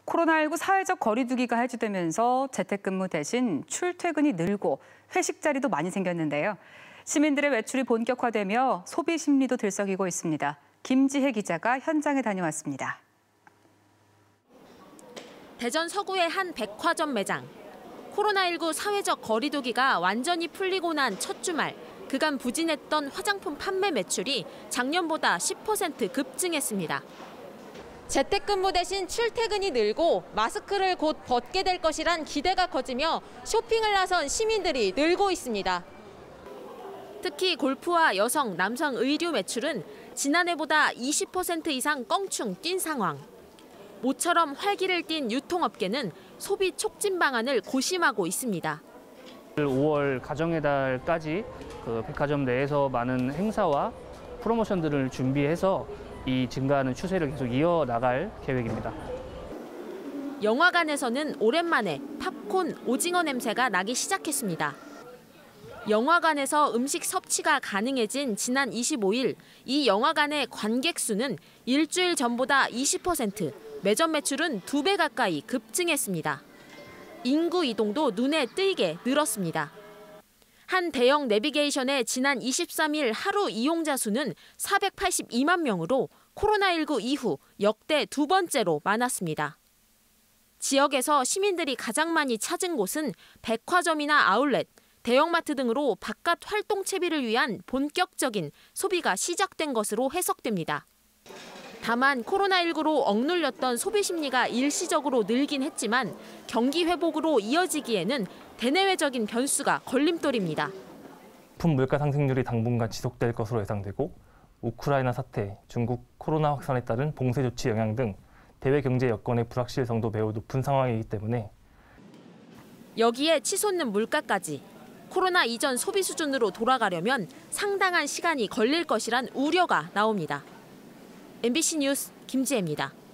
코로나19 사회적 거리두기가 해제되면서 재택근무 대신 출퇴근이 늘고 회식 자리도 많이 생겼는데요. 시민들의 외출이 본격화되며 소비 심리도 들썩이고 있습니다. 김지혜 기자가 현장에 다녀왔습니다. 대전 서구의 한 백화점 매장. 코로나19 사회적 거리두기가 완전히 풀리고 난 첫 주말, 그간 부진했던 화장품 판매 매출이 작년보다 10% 급증했습니다. 재택근무 대신 출퇴근이 늘고 마스크를 곧 벗게 될 것이란 기대가 커지며 쇼핑을 나선 시민들이 늘고 있습니다. 특히 골프와 여성, 남성 의류 매출은 지난해보다 20% 이상 껑충 뛴 상황. 모처럼 활기를 띈 유통업계는 소비 촉진 방안을 고심하고 있습니다. 5월 가정의 달까지 백화점 내에서 많은 행사와 프로모션들을 준비해서 이 증가하는 추세를 계속 이어나갈 계획입니다. 영화관에서는 오랜만에 팝콘, 오징어 냄새가 나기 시작했습니다. 영화관에서 음식 섭취가 가능해진 지난 25일, 이 영화관의 관객 수는 일주일 전보다 20%, 매점 매출은 2배 가까이 급증했습니다. 인구 이동도 눈에 띄게 늘었습니다. 한 대형 내비게이션의 지난 23일 하루 이용자 수는 482만 명으로 코로나19 이후 역대 2번째로 많았습니다. 지역에서 시민들이 가장 많이 찾은 곳은 백화점이나 아울렛, 대형마트 등으로 바깥 활동 채비를 위한 본격적인 소비가 시작된 것으로 해석됩니다. 다만 코로나19로 억눌렸던 소비 심리가 일시적으로 늘긴 했지만 경기 회복으로 이어지기에는 대내외적인 변수가 걸림돌입니다. 식품 물가 상승률이 당분간 지속될 것으로 예상되고 우크라이나 사태, 중국 코로나 확산에 따른 봉쇄 조치 영향 등 대외 경제 여건의 불확실성도 매우 높은 상황이기 때문에 여기에 치솟는 물가까지 코로나 이전 소비 수준으로 돌아가려면 상당한 시간이 걸릴 것이란 우려가 나옵니다. MBC 뉴스 김지혜입니다.